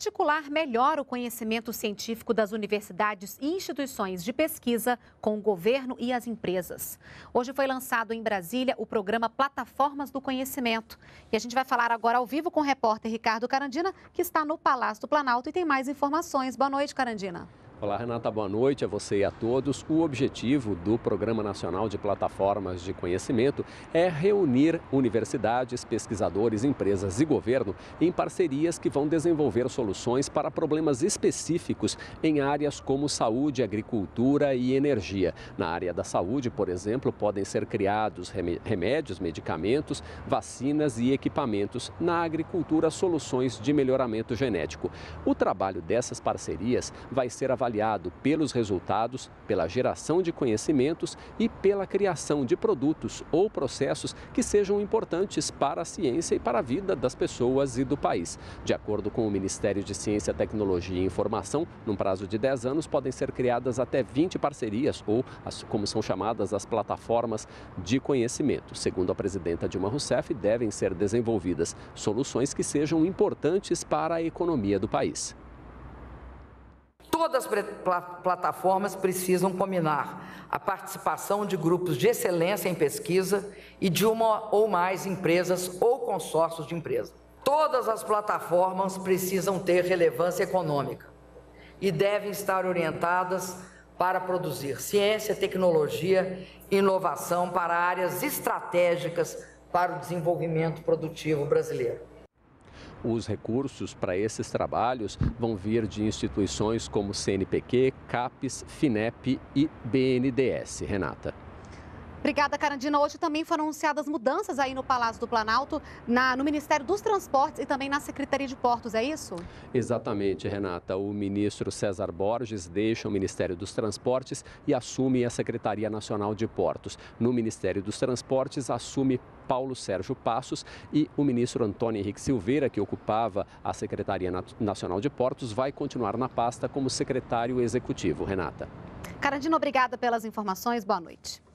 articular melhor o conhecimento científico das universidades e instituições de pesquisa com o governo e as empresas. Hoje foi lançado em Brasília o programa Plataformas do Conhecimento. E a gente vai falar agora ao vivo com o repórter Ricardo Carandina, que está no Palácio do Planalto e tem mais informações. Boa noite, Carandina. Olá, Renata, boa noite a você e a todos. O objetivo do Programa Nacional de Plataformas de Conhecimento é reunir universidades, pesquisadores, empresas e governo em parcerias que vão desenvolver soluções para problemas específicos em áreas como saúde, agricultura e energia. Na área da saúde, por exemplo, podem ser criados remédios, medicamentos, vacinas e equipamentos. Na agricultura, soluções de melhoramento genético. O trabalho dessas parcerias vai ser avaliado pelos resultados, pela geração de conhecimentos e pela criação de produtos ou processos que sejam importantes para a ciência e para a vida das pessoas e do país. De acordo com o Ministério de Ciência, Tecnologia e Informação, num prazo de 10 anos podem ser criadas até 20 parcerias ou, como são chamadas, as plataformas de conhecimento. Segundo a presidenta Dilma Rousseff, devem ser desenvolvidas soluções que sejam importantes para a economia do país. Todas as plataformas precisam combinar a participação de grupos de excelência em pesquisa e de uma ou mais empresas ou consórcios de empresas. Todas as plataformas precisam ter relevância econômica e devem estar orientadas para produzir ciência, tecnologia e inovação para áreas estratégicas para o desenvolvimento produtivo brasileiro. Os recursos para esses trabalhos vão vir de instituições como CNPq, CAPES, FINEP e BNDES. Renata. Obrigada, Carandina. Hoje também foram anunciadas mudanças aí no Palácio do Planalto, no Ministério dos Transportes e também na Secretaria de Portos, é isso? Exatamente, Renata. O ministro César Borges deixa o Ministério dos Transportes e assume a Secretaria Nacional de Portos. No Ministério dos Transportes assume Paulo Sérgio Passos e o ministro Antônio Henrique Silveira, que ocupava a Secretaria Nacional de Portos, vai continuar na pasta como secretário executivo. Renata. Carandina, obrigada pelas informações. Boa noite.